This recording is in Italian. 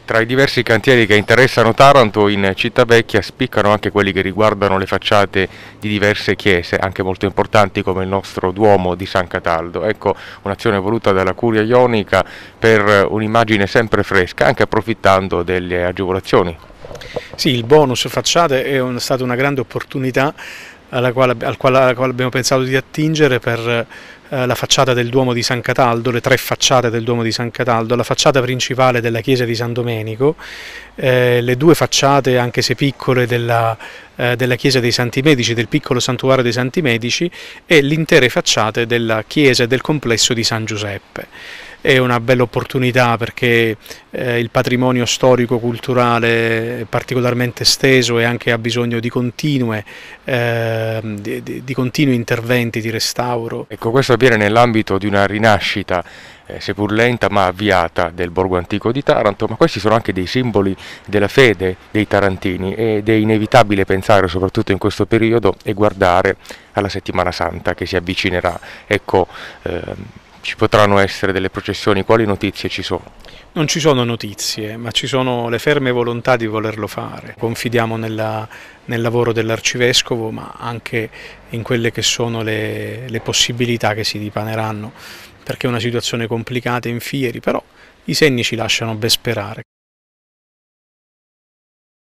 Tra i diversi cantieri che interessano Taranto, in Cittavecchia spiccano anche quelli che riguardano le facciate di diverse chiese, anche molto importanti come il nostro Duomo di San Cataldo. Ecco, un'azione voluta dalla Curia Ionica per un'immagine sempre fresca, anche approfittando delle agevolazioni. Sì, il bonus facciate è stata una grande opportunità alla quale abbiamo pensato di attingere per la facciata del Duomo di San Cataldo, le tre facciate del Duomo di San Cataldo, la facciata principale della chiesa di San Domenico, le due facciate, anche se piccole, della chiesa dei Santi Medici, del piccolo santuario dei Santi Medici, e le intere facciate della chiesa e del complesso di San Giuseppe. È una bella opportunità perché il patrimonio storico-culturale è particolarmente esteso e anche ha bisogno di continui interventi di restauro. Ecco, questo avviene nell'ambito di una rinascita, seppur lenta ma avviata, del borgo antico di Taranto, ma questi sono anche dei simboli della fede dei tarantini ed è inevitabile pensare, soprattutto in questo periodo, e guardare alla Settimana Santa che si avvicinerà. Ecco, ci potranno essere delle processioni, quali notizie ci sono? Non ci sono notizie, ma ci sono le ferme volontà di volerlo fare. Confidiamo nel lavoro dell'Arcivescovo, ma anche in quelle che sono le possibilità che si dipaneranno, perché è una situazione complicata in fieri, però i segni ci lasciano ben sperare.